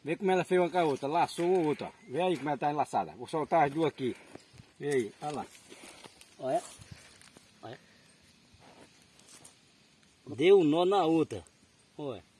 Vê como ela fez uma com a outra. Laçou uma outra. Ó. Vê aí como ela tá enlaçada. Vou soltar as duas aqui. Vê aí. Olha lá. Olha. Olha. Deu um nó na outra. Olha.